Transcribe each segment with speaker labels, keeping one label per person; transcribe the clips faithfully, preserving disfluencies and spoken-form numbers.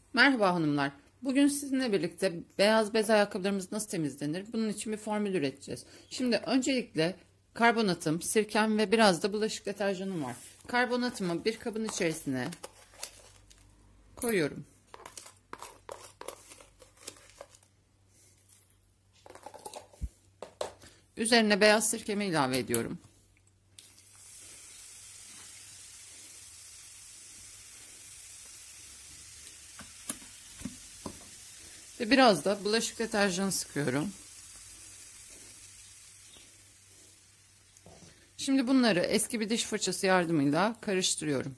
Speaker 1: Merhaba hanımlar. Bugün sizinle birlikte beyaz bez ayakkabılarımız nasıl temizlenir? Bunun için bir formül üreteceğiz. Şimdi öncelikle karbonatım, sirkem ve biraz da bulaşık deterjanım var. Karbonatımı bir kabın içerisine koyuyorum. Üzerine beyaz sirkemi ilave ediyorum. Ve biraz da bulaşık deterjanı sıkıyorum. Şimdi bunları eski bir diş fırçası yardımıyla karıştırıyorum.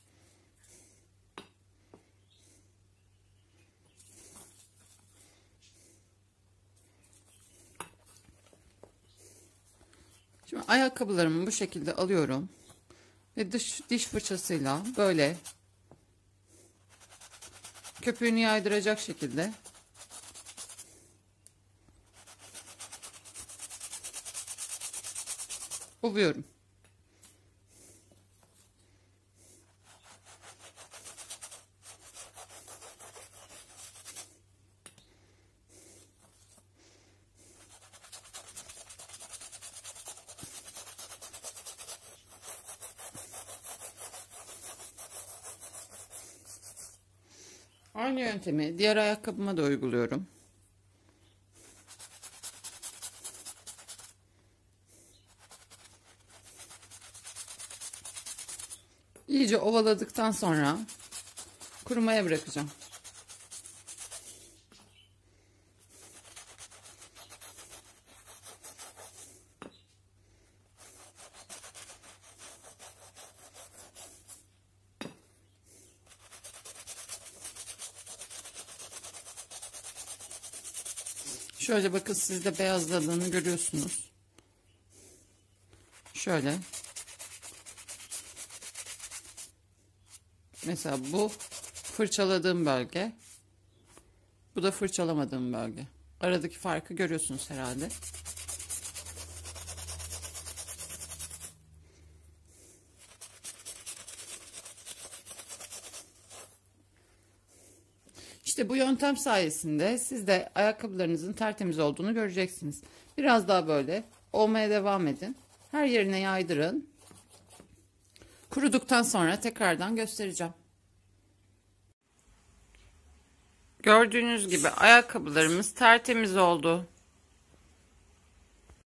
Speaker 1: Şimdi ayakkabılarımı bu şekilde alıyorum. Ve dış diş fırçasıyla böyle köpüğünü yaydıracak şekilde ovuyorum. Aynı yöntemi diğer ayakkabıma da uyguluyorum. İyice ovaladıktan sonra kurumaya bırakacağım. Şöyle bakın, siz de beyazladığını görüyorsunuz. Şöyle. Mesela bu fırçaladığım bölge. Bu da fırçalamadığım bölge. Aradaki farkı görüyorsunuz herhalde. İşte bu yöntem sayesinde siz de ayakkabılarınızın tertemiz olduğunu göreceksiniz. Biraz daha böyle olmaya devam edin. Her yerine yaydırın. Kuruduktan sonra tekrardan göstereceğim. Gördüğünüz gibi ayakkabılarımız tertemiz oldu.